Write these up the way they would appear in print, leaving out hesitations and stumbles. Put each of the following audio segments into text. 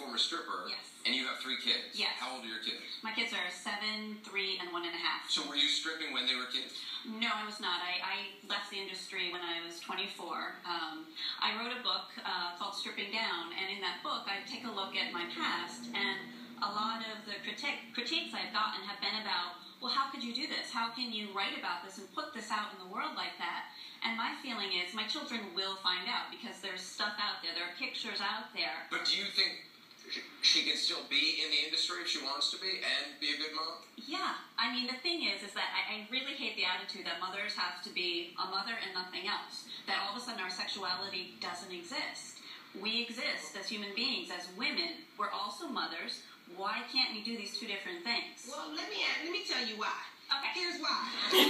former stripper. Yes. And you have 3 kids. Yes. How old are your kids? My kids are 7, 3, and 1.5. So were you stripping when they were kids? No, I was not. I left the industry when I was 24. I wrote a book called Stripping Down, and in that book I take a look at my past, and a lot of the critiques I've gotten have been about, well, how could you do this? How can you write about this and put this out in the world like that? And my feeling is my children will find out because there's stuff out there. There are pictures out there. But do you think she can still be in the industry if she wants to be and be a good mom? Yeah. I mean, the thing is that I really hate the attitude that mothers have to be a mother and nothing else. That all of a sudden our sexuality doesn't exist. We exist as human beings, as women. We're also mothers. Why can't we do these 2 different things? Well, let me tell you why. Okay. Here's why.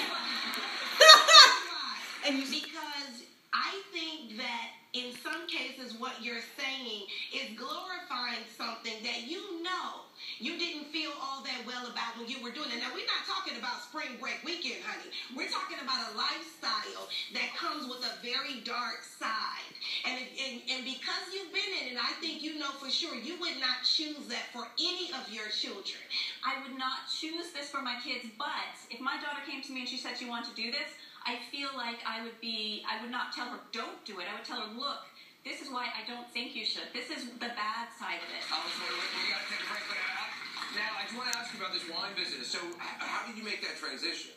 Because I think that in some cases what you're saying is glorifying something that you didn't feel all that well about when you were doing it. Now, we're not talking about spring break weekend, honey. We're talking about a lifestyle that comes with a very dark side. And because you've been in it, I think you know for sure you would not choose that for any of your children. I would not choose this for my kids, but if my daughter came to me and she said she wanted to do this, I feel like I would not tell her don't do it. I would tell her, look, this is why I don't think you should. This is the bad side of it. We got to take a break. But now, I just want to ask you about this wine business. So how did you make that transition?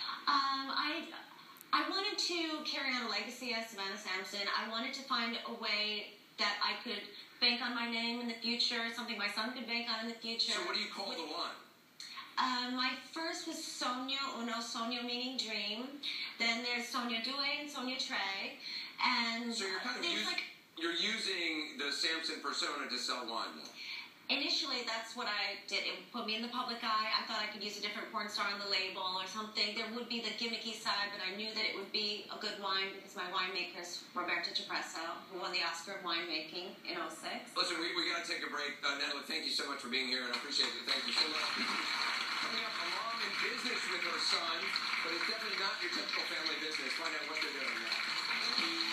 I wanted to carry on a legacy as Savannah Sampson. I wanted to find a way that I could bank on my name in the future, something my son could bank on in the future. So what do you call the wine? My first was Sonia Uno, Sonia meaning dream. Then there's Sonia Due and Sonia Trey. And so you're kind of you're using the Sampson persona to sell wine now. Initially, that's what I did. It put me in the public eye. I thought I could use a different porn star on the label or something. There would be the gimmicky side, but I knew that it would be a good wine because my winemaker is Roberta Cipresso, who won the Oscar of winemaking in 2006. Listen, we got to take a break. Natalie, thank you so much for being here, and I appreciate it. Thank you so much. Coming up, a mom in business with her son, but it's definitely not your typical family business. Find out what they're doing now.